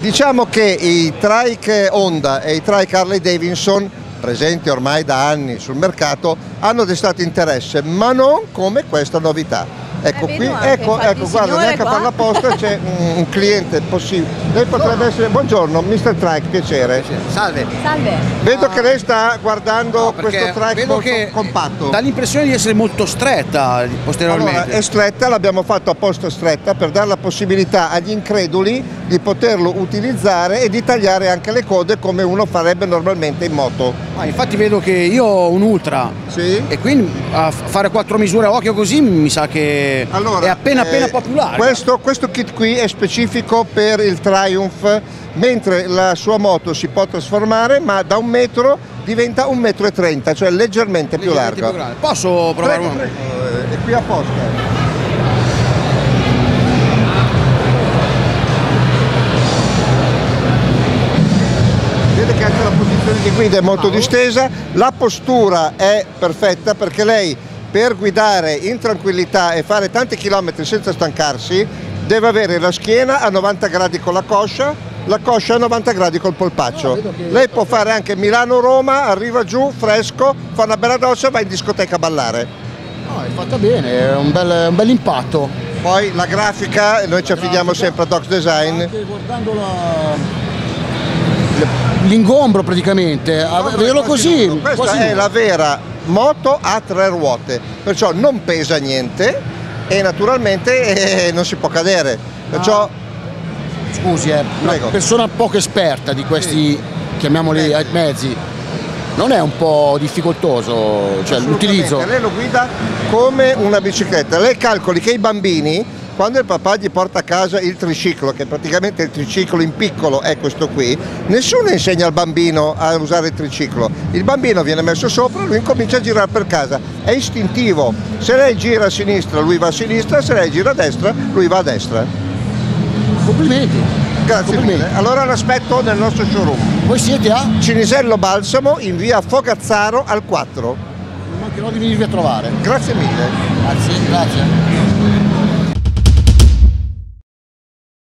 Diciamo che i trike Honda e i trike Harley Davidson, presenti ormai da anni sul mercato, hanno destato interesse, ma non come questa novità. Ecco qui, ecco, guarda, neanche a fare la posta c'è un cliente possibile. Lei potrebbe essere... Buongiorno, Mr. Trike, piacere. Salve. Salve. Vedo che lei sta guardando questo trike molto compatto. Dà l'impressione di essere molto stretta posteriormente. Allora, è stretta, l'abbiamo fatto apposta stretta per dare la possibilità agli increduli di poterlo utilizzare e di tagliare anche le code come uno farebbe normalmente in moto. Infatti vedo che io ho un Ultra, sì? E quindi a fare 4 misure a occhio così mi sa che allora, è appena popolare. Questo kit qui è specifico per il Triumph, mentre la sua moto si può trasformare, ma da 1 metro diventa 1,30 m, cioè leggermente più largo. Posso provare uno? È qui apposta. Vedete che anche la posizione di guida è molto distesa, la postura è perfetta perché lei per guidare in tranquillità e fare tanti chilometri senza stancarsi deve avere la schiena a 90 gradi con la coscia a 90 gradi col polpaccio. Lei può fare anche Milano-Roma, arriva giù fresco, fa una bella doccia e va in discoteca a ballare. È fatta bene, è un bel impatto. Poi la grafica, noi ci affidiamo sempre a Docs Design. Anche guardando l'ingombro praticamente, vederlo così. Questa è la vera moto a 3 ruote, perciò non pesa niente e naturalmente non si può cadere. Perciò scusi, una persona poco esperta di questi, chiamiamoli mezzi, non è un po' difficoltoso, cioè l'utilizzo? Lei lo guida come una bicicletta. Lei calcoli che i bambini, quando il papà gli porta a casa il triciclo, che praticamente il triciclo in piccolo è questo qui, nessuno insegna al bambino a usare il triciclo. Il bambino viene messo sopra, lui comincia a girare per casa, è istintivo. Se lei gira a sinistra lui va a sinistra, se lei gira a destra lui va a destra. Complimenti. Grazie mille. Allora l'aspetto nel nostro showroom. Voi siete a? Cinisello Balsamo in via Fogazzaro al 4. Non mancherò di venirvi a trovare. Grazie mille. Grazie.